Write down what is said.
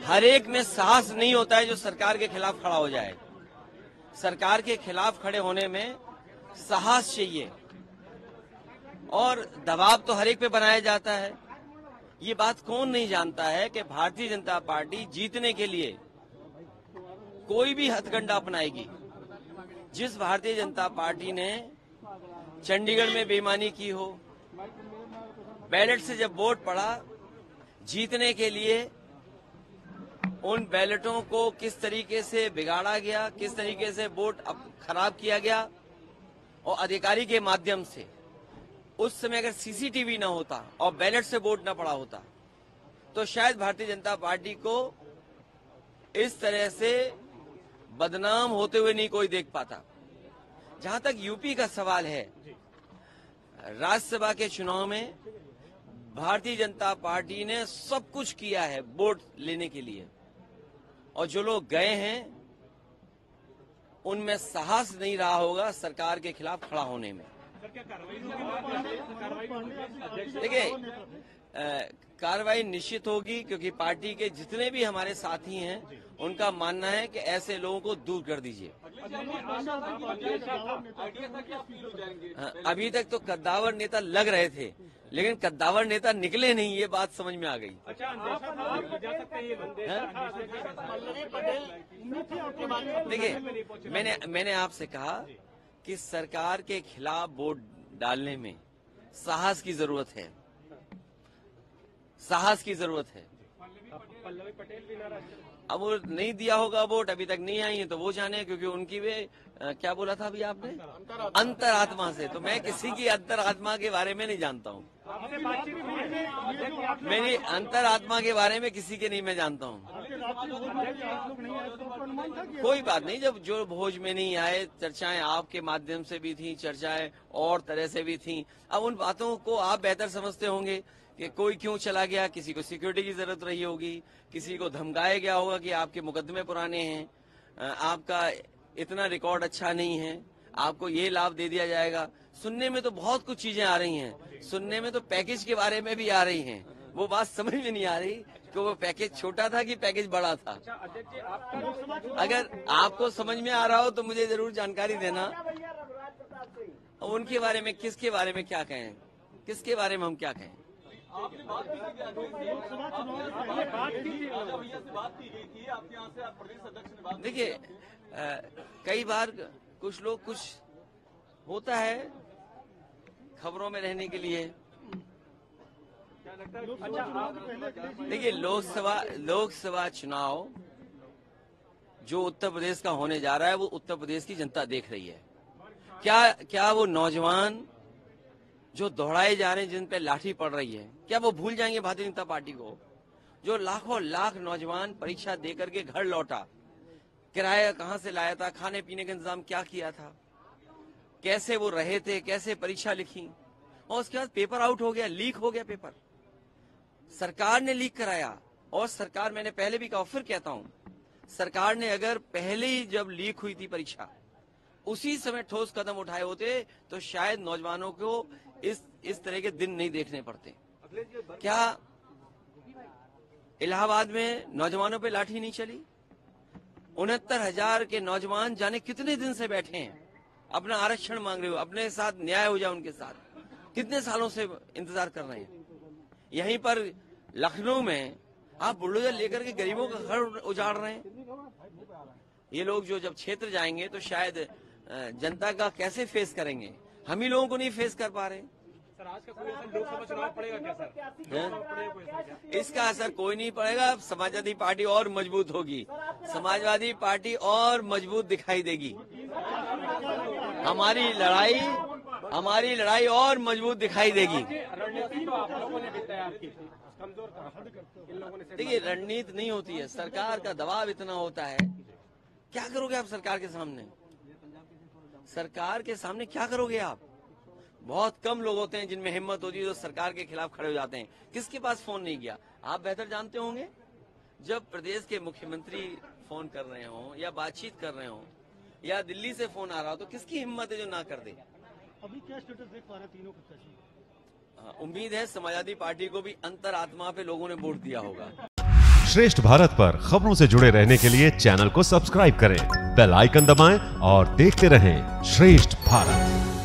हर एक में साहस नहीं होता है जो सरकार के खिलाफ खड़ा हो जाए। सरकार के खिलाफ खड़े होने में साहस चाहिए और दबाव तो हर एक पे बनाया जाता है। ये बात कौन नहीं जानता है कि भारतीय जनता पार्टी जीतने के लिए कोई भी हथकंडा अपनाएगी। जिस भारतीय जनता पार्टी ने चंडीगढ़ में बेईमानी की हो, बैलेट से जब वोट पड़ा, जीतने के लिए उन बैलेटों को किस तरीके से बिगाड़ा गया, किस तरीके से वोट खराब किया गया, और अधिकारी के माध्यम से उस समय अगर सीसीटीवी न होता और बैलेट से वोट न पड़ा होता तो शायद भारतीय जनता पार्टी को इस तरह से बदनाम होते हुए नहीं कोई देख पाता। जहां तक यूपी का सवाल है, राज्यसभा के चुनाव में भारतीय जनता पार्टी ने सब कुछ किया है वोट लेने के लिए, और जो लोग गए हैं उनमें साहस नहीं रहा होगा सरकार के खिलाफ खड़ा होने में। देखिए, कार्रवाई निश्चित होगी, क्योंकि पार्टी के जितने भी हमारे साथी हैं उनका मानना है कि ऐसे लोगों को दूर कर दीजिए। अभी तक तो कद्दावर नेता लग रहे थे, लेकिन कद्दावर नेता निकले नहीं, ये बात समझ में आ गई। देखिए, मैंने आपसे कहा कि सरकार के खिलाफ वोट डालने में साहस की जरूरत है, साहस की जरूरत है। अब वो नहीं दिया होगा वोट, अभी तक नहीं आई है, तो वो जाने, क्योंकि उनकी वे क्या बोला था अभी आपने, अंतरात्मा से। तो मैं किसी की अंतरात्मा के बारे में नहीं जानता हूँ, मेरी अंतरात्मा के बारे में किसी के नहीं मैं जानता हूँ। कोई बात नहीं, जब जो भोज में नहीं आए, चर्चाएं आपके माध्यम से भी थी, चर्चाएं और तरह से भी थी। अब उन बातों को आप बेहतर समझते होंगे कि कोई क्यों चला गया, किसी को सिक्योरिटी की जरूरत रही होगी, किसी को धमकाया गया होगा कि आपके मुकदमे पुराने हैं, आपका इतना रिकॉर्ड अच्छा नहीं है, आपको ये लाभ दे दिया जाएगा। सुनने में तो बहुत कुछ चीजें आ रही हैं, सुनने में तो पैकेज के बारे में भी आ रही हैं। वो बात समझ में नहीं आ रही कि वो पैकेज छोटा था कि पैकेज बड़ा था। अगर आपको समझ में आ रहा हो तो मुझे जरूर जानकारी देना। उनके बारे में, किसके बारे में क्या कहें, किसके बारे में हम क्या कहें। देखिए, कई बार कुछ लोग, कुछ होता है खबरों में रहने के लिए। देखिए, लोकसभा चुनाव जो उत्तर प्रदेश का होने जा रहा है, वो उत्तर प्रदेश की जनता देख रही है। क्या वो नौजवान जो दौड़ाए जा रहे हैं, जिन पे लाठी पड़ रही है, क्या वो भूल जाएंगे भारतीय जनता पार्टी को? जो लाखों लाख नौजवान परीक्षा देकर के घर लौटा, किराया कहां से लाया था, खाने पीने का इंतजाम क्या किया था, कैसे वो रहे थे, कैसे परीक्षा लिखी, और उसके बाद पेपर आउट हो गया, लीक हो गया पेपर, सरकार ने लीक कराया। और सरकार, मैंने पहले भी कहा, फिर कहता हूं, सरकार ने अगर पहले ही जब लीक हुई थी परीक्षा, उसी समय ठोस कदम उठाए होते तो शायद नौजवानों को इस तरह के दिन नहीं देखने पड़ते। क्या इलाहाबाद में नौजवानों पे लाठी नहीं चली? 69,000 के नौजवान जाने कितने दिन से बैठे हैं, अपना आरक्षण मांग रहे हो, अपने साथ न्याय हो जाए उनके साथ, कितने सालों से इंतजार कर रहे हैं। यहीं पर लखनऊ में आप बुलडोजर लेकर के गरीबों का घर उजाड़ रहे हैं। ये लोग जो जब क्षेत्र जाएंगे तो शायद जनता का कैसे फेस करेंगे, हम ही लोगों को नहीं फेस कर पा रहे। सर, आज का कोई असर लोकसभा चुनाव पड़ेगा क्या सर? इसका असर कोई नहीं पड़ेगा। समाजवादी पार्टी और मजबूत होगी, समाजवादी पार्टी और मजबूत दिखाई देगी। हमारी लड़ाई और मजबूत दिखाई देगी। देखिए, रणनीति नहीं होती है, सरकार का दबाव इतना होता है। क्या करोगे आप सरकार के सामने? सरकार के सामने क्या करोगे आप? बहुत कम लोग होते हैं जिनमें हिम्मत होती है जो सरकार के खिलाफ खड़े हो जाते हैं। किसके पास फोन नहीं किया? आप बेहतर जानते होंगे। जब प्रदेश के मुख्यमंत्री फोन कर रहे हो या बातचीत कर रहे हो या दिल्ली से फोन आ रहा हो, तो किसकी हिम्मत है जो ना कर दे? अभी क्या स्टेटस देख पा रहे तीनों प्रत्याशी? उम्मीद है समाजवादी पार्टी को भी अंतरात्मा पे लोगों ने वोट दिया होगा। श्रेष्ठ भारत पर खबरों से जुड़े रहने के लिए चैनल को सब्सक्राइब करें, बेल आइकन दबाएं और देखते रहें श्रेष्ठ भारत।